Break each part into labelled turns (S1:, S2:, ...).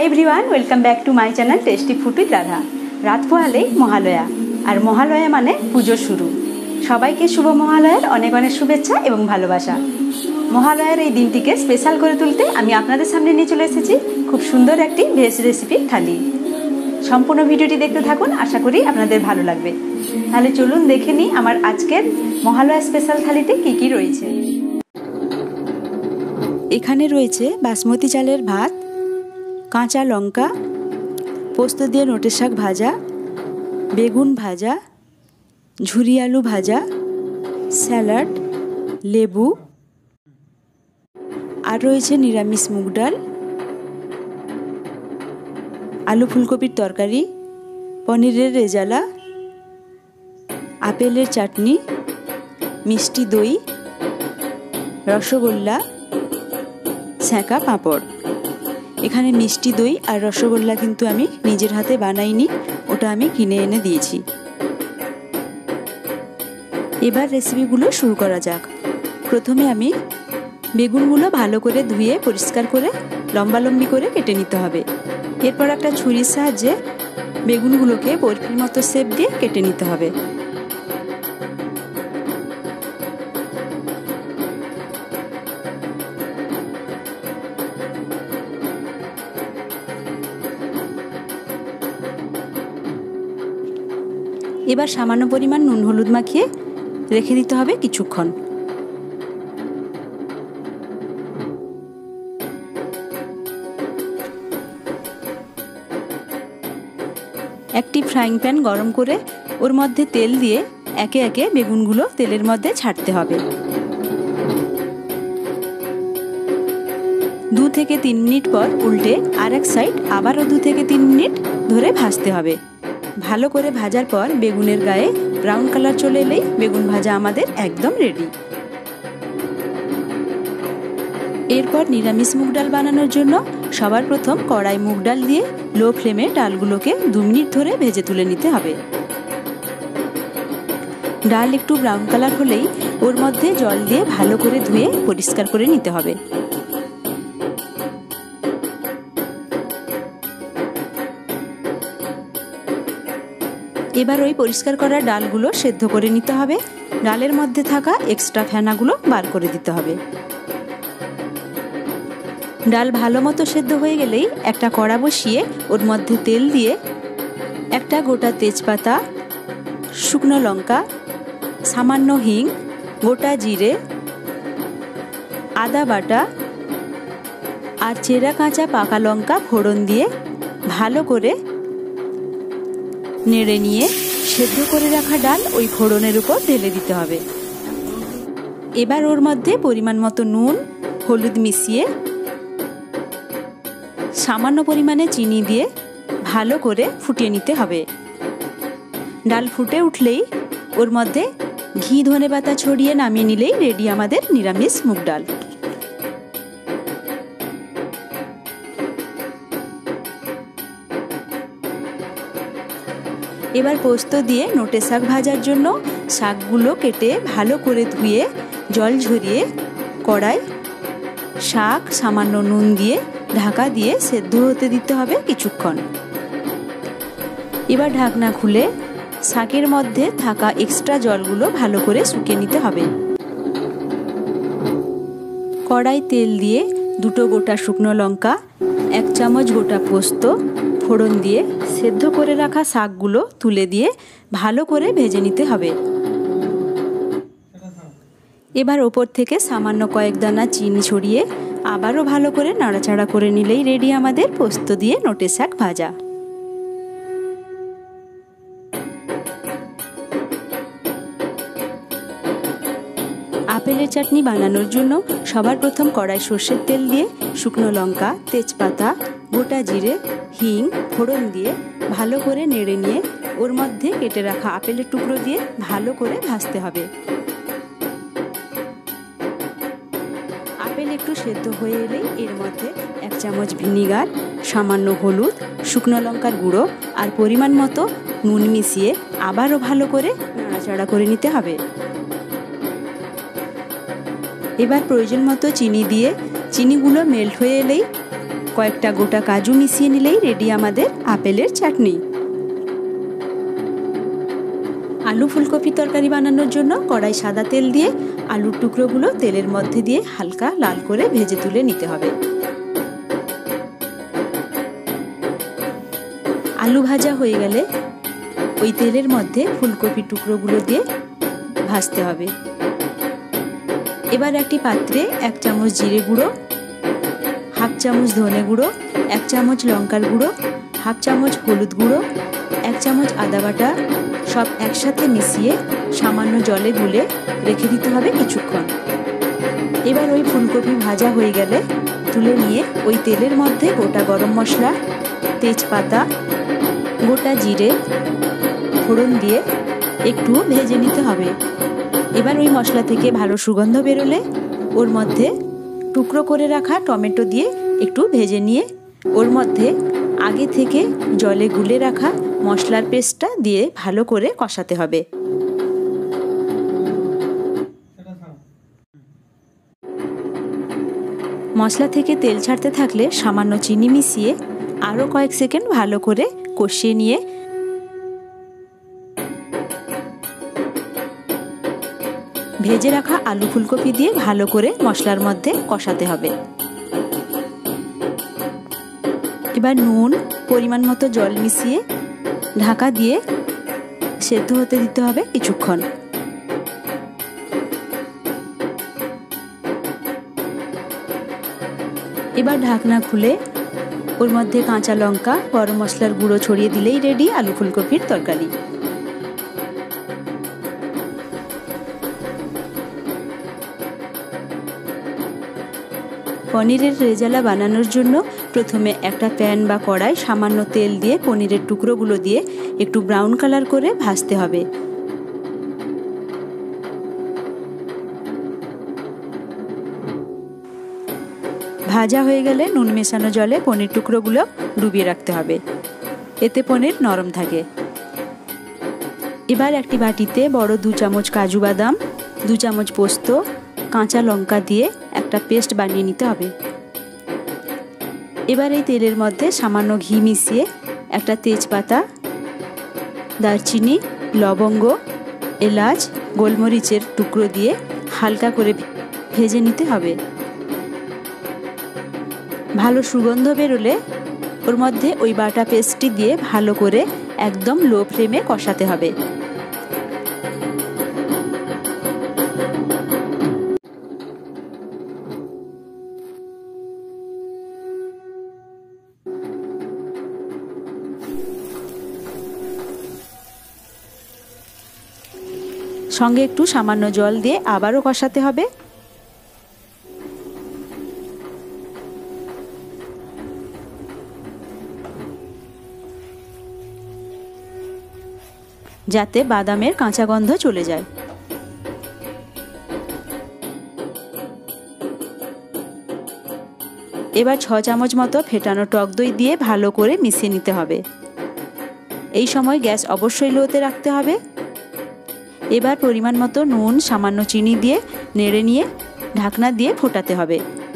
S1: High everyone welcome back to my channel tasty food with Radha. रात पोहालेई महालया और महालया माने पुजो शुरू। सबाइके शुभ महालयार अनेक अनेक शुभेच्छा एवं भालोबासा। महालयार এই দিনটিকে স্পেশাল করে তুলতে আমি আপনাদের সামনে নিয়ে চলে এসেছি খুব সুন্দর একটি ভেজ রেসিপির থালি। সম্পূর্ণ ভিডিওটি দেখতে থাকুন, আশা করি আপনাদের ভালো লাগবে। তাহলে চলুন দেখে নিই আমার আজকের মহালয়া স্পেশাল থালিতে কি কি রয়েছে। এখানে রয়েছে বাসমতি চালের ভাত, কাঁচা লঙ্কা, পোস্ত দিয়ে নোটের শাক ভাজা, বেগুন ভাজা, ঝুরি আলু ভাজা, স্যালাড, লেবু, আর রয়েছে নিরামিষ মুগ ডাল, আলু ফুলকপির তরকারি, পনিরের রেজালা, আপেলের চাটনি, মিষ্টি দই, রসগোল্লা, ছ্যাঁকা পাঁপড়। এখানে মিষ্টি দই আর রসগোল্লা কিন্তু আমি নিজের হাতে বানাইনি, ওটা আমি কিনে এনে দিয়েছি। এবার রেসিপিগুলো শুরু করা যাক। প্রথমে আমি বেগুনগুলো ভালো করে ধুয়ে পরিষ্কার করে লম্বা লম্বি করে কেটে নিতে হবে। এরপর একটা ছুরির সাহায্যে বেগুনগুলোকে বরফির মতো শেপ দিয়ে কেটে নিতে হবে। এবার সামান্য পরিমাণ নুন হলুদ মাখিয়ে রেখে দিতে হবে কিছুক্ষণ। একটি ফ্রাইং প্যান গরম করে ওর মধ্যে তেল দিয়ে একে একে বেগুনগুলো তেলের মধ্যে ছাড়তে হবে। 2 থেকে 3 মিনিট পর উল্টে আর এক সাইড আবারও 2 থেকে 3 মিনিট ধরে ভাজতে হবে। ভালো করে ভাজার পর বেগুনের গায়ে ব্রাউন কালার চলে এলেই বেগুন ভাজা আমাদের একদম রেডি। এরপর নিরামিষ মুগ ডাল বানানোর জন্য সবার প্রথম কড়াই মুগ ডাল দিয়ে লো ফ্লেমে ডালগুলোকে 2 মিনিট ধরে ভেজে তুলে নিতে হবে। ডাল একটু ব্রাউন কালার হলেই ওর মধ্যে জল দিয়ে ভালো করে ধুয়ে পরিষ্কার করে নিতে হবে। এবার ওই পরিষ্কার করা ডালগুলো সেদ্ধ করে নিতে হবে। ডালের মধ্যে থাকা এক্সট্রা ফেনাগুলো বার করে দিতে হবে। ডাল ভালো মতো সেদ্ধ হয়ে গেলেই একটা কড়া বসিয়ে ওর মধ্যে তেল দিয়ে একটা গোটা তেজপাতা, শুকনো লঙ্কা, সামান্য হিং, গোটা জিরে, আদা বাটা আর চেরা কাঁচা পাকা লঙ্কা ফোড়ন দিয়ে ভালো করে নেড়ে নিয়ে সেদ্ধ করে রাখা ডাল ওই ফোড়নের উপর ঢেলে দিতে হবে। এবার ওর মধ্যে পরিমাণ মতো নুন হলুদ মিশিয়ে সামান্য পরিমাণে চিনি দিয়ে ভালো করে ফুটিয়ে নিতে হবে। ডাল ফুটে উঠলেই ওর মধ্যে ঘি ধনেপাতা ছড়িয়ে নামিয়ে নিলেই রেডি আমাদের নিরামিষ মুগ ডাল। এবার পোস্ত দিয়ে নোটে শাক ভাজার জন্য শাকগুলো কেটে ভালো করে ধুয়ে জল ঝরিয়ে কড়াই শাক সামান্য নুন দিয়ে ঢাকা দিয়ে সেদ্ধ হতে দিতে হবে কিছুক্ষণ। এবার ঢাকনা খুলে শাকের মধ্যে থাকা এক্সট্রা জলগুলো ভালো করে শুকিয়ে নিতে হবে। কড়াই তেল দিয়ে 2 গোটা শুকনো লঙ্কা, 1 চামচ গোটা পোস্ত ফোড়ন দিয়ে সেদ্ধ করে রাখা শাকগুলো তুলে দিয়ে ভালো করে ভেজে নিতে হবে। এবার ওপর থেকে সামান্য কয়েক দানা চিনি ছড়িয়ে আবারও ভালো করে নাড়াচাড়া করে নিলেই রেডি আমাদের পোস্ত দিয়ে নোটে শাক ভাজা। আপেলের চাটনি বানানোর জন্য সবার প্রথম কড়াই সর্ষের তেল দিয়ে শুকনো লঙ্কা, তেজপাতা, গোটা জিরে, হিং ফোড়ন দিয়ে ভালো করে নেড়ে নিয়ে ওর মধ্যে কেটে রাখা আপেলের টুকরো দিয়ে ভালো করে ভাজতে হবে। আপেল একটু সেদ্ধ হয়ে এলেই এর মধ্যে 1 চামচ ভিনিগার, সামান্য হলুদ, শুকনো লঙ্কার গুঁড়ো আর পরিমাণ মতো নুন মিশিয়ে আবারও ভালো করে নাড়াচাড়া করে নিতে হবে। এবার প্রয়োজন মতো চিনি দিয়ে চিনিগুলো মেল্ট হয়ে এলেই কয়েকটা গোটা কাজু মিশিয়ে নিলেই রেডি আমাদের আপেলের চাটনি। আলু ফুলকপি তরকারি বানানোর জন্য কড়াই সাদা তেল দিয়ে আলুর টুকরোগুলো তেলের মধ্যে দিয়ে হালকা লাল করে ভেজে তুলে নিতে হবে। আলু ভাজা হয়ে গেলে ওই তেলের মধ্যে ফুলকপির টুকরোগুলো দিয়ে ভাজতে হবে। এবার একটি পাত্রে 1 চামচ জিরে গুঁড়ো, 1/2 চামচ ধনে গুঁড়ো, 1 চামচ লঙ্কার গুঁড়ো, 1/2 চামচ হলুদ গুঁড়ো, 1 চামচ আদা বাটা সব একসাথে মিশিয়ে সামান্য জলে গুলে রেখে দিতে হবে কিছুক্ষণ। এবার ওই ফুলকপি ভাজা হয়ে গেলে তুলে নিয়ে ওই তেলের মধ্যে গোটা গরম মশলা, তেজপাতা, গোটা জিরে ফোড়ন দিয়ে একটু ভেজে নিতে হবে। এবার ওই মশলা থেকে ভালো সুগন্ধ বেরোলে ওর মধ্যে টুকরো করে রাখা টমেটো দিয়ে একটু ভেজে নিয়ে ওর মধ্যে আগে থেকে জলে গুলে রাখা মশলার পেস্টটা দিয়ে ভালো করে কষাতে হবে। মশলা থেকে তেল ছাড়তে থাকলে সামান্য চিনি মিশিয়ে আরও কয়েক সেকেন্ড ভালো করে কষিয়ে নিয়ে ভেজে রাখা আলু ফুলকপি দিয়ে ভালো করে মশলার মধ্যে কষাতে হবে। এবার নুন, পরিমাণ মতো জল মিশিয়ে ঢাকা দিয়ে সেদ্ধ হতে দিতে হবে কিছুক্ষণ। এবার ঢাকনা খুলে ওর মধ্যে কাঁচা লঙ্কা, গরম মশলার গুঁড়ো ছড়িয়ে দিলেই রেডি আলু ফুলকপির তরকারি। পনিরের রেজালা বানানোর জন্য প্রথমে একটা প্যান বা কড়াই সামান্য তেল দিয়ে পনিরের টুকরোগুলো দিয়ে একটু ব্রাউন কালার করে ভাজতে হবে। ভাজা হয়ে গেলে নুন মেশানো জলে পনির টুকরোগুলো ডুবিয়ে রাখতে হবে, এতে পনির নরম থাকে। এবার একটি বাটিতে বড় 2 চামচ কাজু বাদাম, 2 চামচ পোস্ত, কাঁচা লঙ্কা দিয়ে একটা পেস্ট বানিয়ে নিতে হবে। এবার এই তেলের মধ্যে সামান্য ঘি মিশিয়ে একটা তেজপাতা, দারচিনি, লবঙ্গ, এলাচ, গোলমরিচের টুকরো দিয়ে হালকা করে ভেজে নিতে হবে। ভালো সুগন্ধ বেরোলে ওর মধ্যে ওই বাটা পেস্টটি দিয়ে ভালো করে একদম লো ফ্লেমে কষাতে হবে। সঙ্গে একটু সামান্য জল দিয়ে আবারও কষাতে হবে। যাতে বাদামের কাঁচা গন্ধ চলে যায়। এবার 6 চামচ মতো ফেটানো টক দই দিয়ে ভালো করে মিশিয়ে নিতে হবে। এই সময় গ্যাস অবশ্যই লোতে রাখতে হবে। এবার পরিমাণ মতো নুন, সামান্য চিনি দিয়ে নেড়ে নিয়ে ঢাকনা দিয়ে ফোটাতে হবে।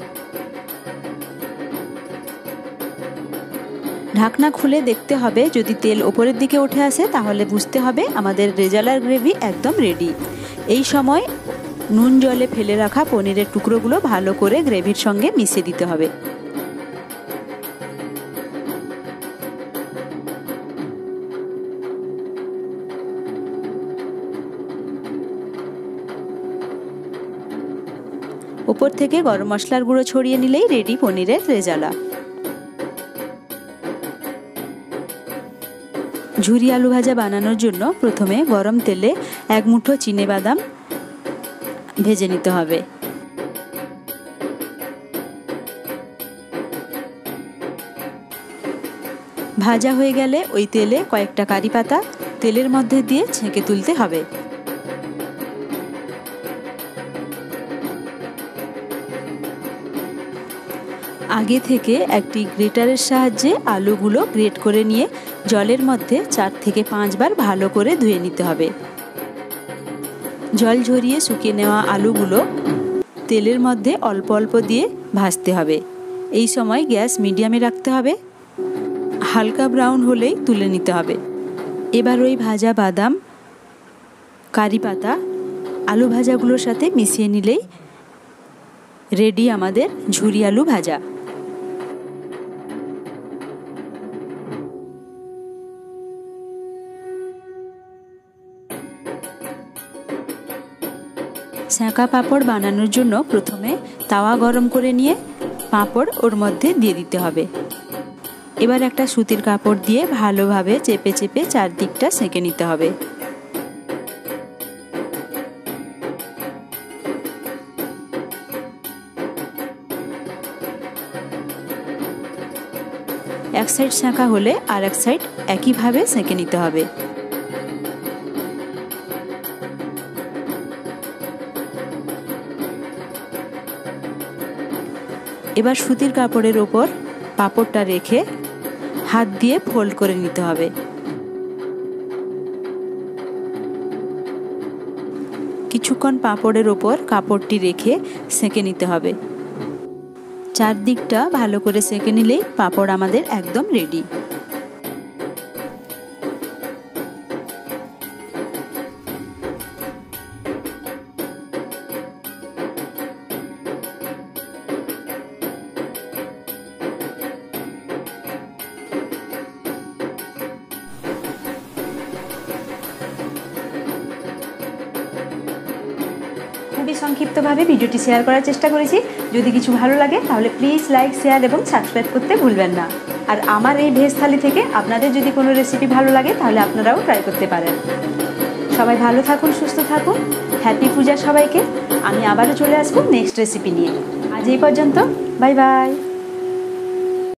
S1: ঢাকনা খুলে দেখতে হবে, যদি তেল ওপরের দিকে উঠে আসে তাহলে বুঝতে হবে আমাদের রেজালার গ্রেভি একদম রেডি। এই সময় নুন জলে ফেলে রাখা পনিরের টুকরোগুলো ভালো করে গ্রেভির সঙ্গে মিশিয়ে দিতে হবে। উপর থেকে গরম মশলার গুঁড়ো ছড়িয়ে নিলেই রেডি পনিরের রেজালা। ঝুরি আলু ভাজা বানানোর জন্য প্রথমে গরম তেলে 1 মুঠো চিনেবাদাম ভেজে নিতে হবে। ভাজা হয়ে গেলে ওই তেলে কয়েকটা কারি পাতা তেলের মধ্যে দিয়ে ছেঁকে তুলতে হবে। আগে থেকে একটি গ্রেটারের সাহায্যে আলুগুলো গ্রেট করে নিয়ে জলের মধ্যে 4 থেকে 5 বার ভালো করে ধুয়ে নিতে হবে। জল ঝরিয়ে শুকিয়ে নেওয়া আলুগুলো তেলের মধ্যে অল্প অল্প দিয়ে ভাজতে হবে। এই সময় গ্যাস মিডিয়ামে রাখতে হবে। হালকা ব্রাউন হলেই তুলে নিতে হবে। এবার ওই ভাজা বাদাম, কারি পাতা, আলু ভাজাগুলোর সাথে মিশিয়ে নিলেই রেডি আমাদের ঝুরি আলু ভাজা। সেঁকা পাঁপড় বানানোর জন্য প্রথমে তাওয়া গরম করে নিয়ে পাঁপড় ওর মধ্যে দিয়ে দিতে হবে। এবার একটা সুতির কাপড় দিয়ে ভালোভাবে চেপে চেপে চারদিকটা সেঁকে নিতে হবে। এক সাইড সেঁকা হলে আর এক সাইড একইভাবে সেঁকে নিতে হবে। এবার সুতির কাপড়ের ওপর পাঁপড়টা রেখে হাত দিয়ে ফোল্ড করে নিতে হবে। কিছুক্ষণ পাঁপড়ের ওপর কাপড়টি রেখে সেঁকে নিতে হবে। চারদিকটা ভালো করে সেঁকে নিলেই পাঁপড় আমাদের একদম রেডি। খুবই সংক্ষিপ্তভাবে ভিডিওটি শেয়ার করার চেষ্টা করেছি। যদি কিছু ভালো লাগে তাহলে প্লিজ লাইক, শেয়ার এবং সাবস্ক্রাইব করতে ভুলবেন না। আর আমার এই ভেজ থালি থেকে আপনাদের যদি কোনো রেসিপি ভালো লাগে তাহলে আপনারাও ট্রাই করতে পারেন। সবাই ভালো থাকুন, সুস্থ থাকুন। হ্যাপি পূজা সবাইকে। আমি আবারও চলে আসবো নেক্সট রেসিপি নিয়ে। আজ এই পর্যন্ত, বাই বাই।